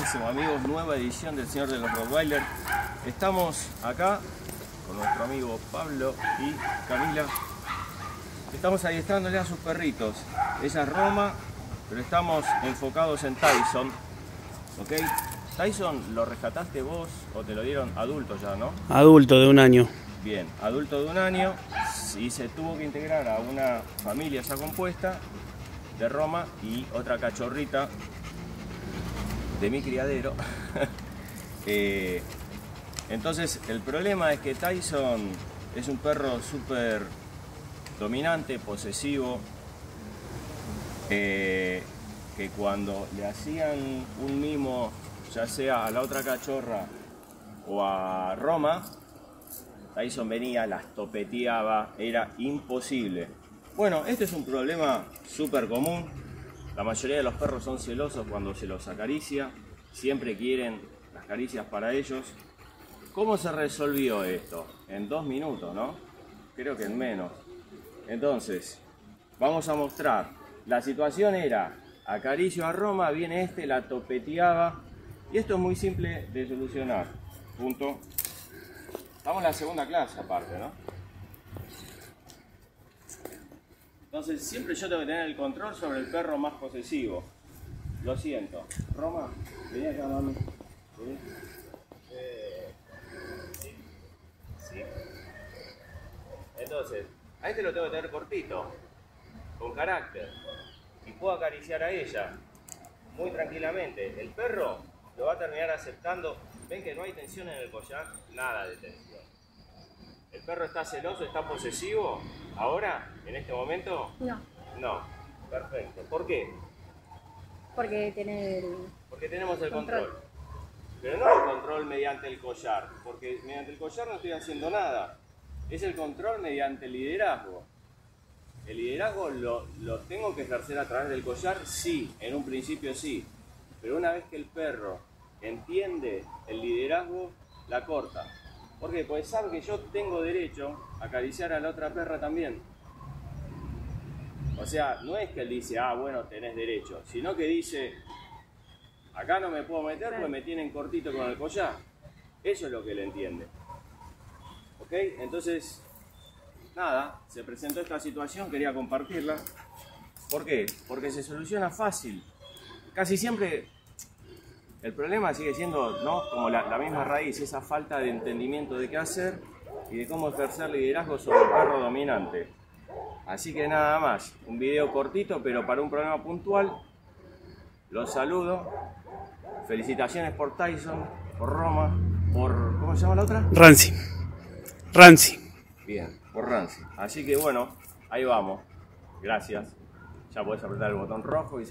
Buenísimo amigos, nueva edición del Señor de los Rottweiler. Estamos acá con nuestro amigo Pablo y Camila. Estamos adiestrándole a sus perritos. Ella es Roma, pero estamos enfocados en Tyson. ¿Ok? Tyson, ¿lo rescataste vos o te lo dieron adulto ya, no? Adulto de 1 año. Bien, adulto de 1 año y se tuvo que integrar a una familia ya compuesta de Roma y otra cachorrita de mi criadero. Entonces el problema es que Tyson es un perro súper dominante, posesivo, que cuando le hacían un mimo, ya sea a la otra cachorra o a Roma, Tyson venía, las topeteaba, era imposible. Bueno, este es un problema súper común. La mayoría de los perros son celosos cuando se los acaricia, siempre quieren las caricias para ellos. ¿Cómo se resolvió esto? En 2 minutos, ¿no? Creo que en menos. Entonces, vamos a mostrar. La situación era, acaricio a Roma, viene este, la topeteaba. Y esto es muy simple de solucionar. Punto. Estamos en la segunda clase aparte, ¿no? Entonces siempre yo tengo que tener el control sobre el perro más posesivo. Lo siento. Roma, vení acá, mami. ¿Sí? Sí. Entonces, a este lo tengo que tener cortito, con carácter. Y puedo acariciar a ella muy tranquilamente. El perro lo va a terminar aceptando. Ven que no hay tensión en el collar, nada de tensión. ¿El perro está celoso, está posesivo? ¿Ahora? ¿En este momento? No. No. Perfecto. ¿Por qué? Porque tenemos el control. Pero no el control mediante el collar, porque mediante el collar no estoy haciendo nada. Es el control mediante el liderazgo. El liderazgo lo tengo que ejercer a través del collar, sí, en un principio sí. Pero una vez que el perro entiende el liderazgo, la corta. ¿Por qué? Porque sabe que yo tengo derecho a acariciar a la otra perra también. O sea, no es que él dice, ah, bueno, tenés derecho, sino que dice, acá no me puedo meter porque me tienen cortito con el collar. Eso es lo que él entiende. ¿Ok? Entonces, nada, se presentó esta situación, quería compartirla. ¿Por qué? Porque se soluciona fácil. Casi siempre el problema sigue siendo, ¿no?, como la misma raíz, esa falta de entendimiento de qué hacer y de cómo ejercer liderazgo sobre el perro dominante. Así que nada más, un video cortito, pero para un problema puntual. Los saludo. Felicitaciones por Tyson, por Roma, por... ¿cómo se llama la otra? Rancy. Bien, por Rancy. Así que bueno, ahí vamos. Gracias. Ya podés apretar el botón rojo y se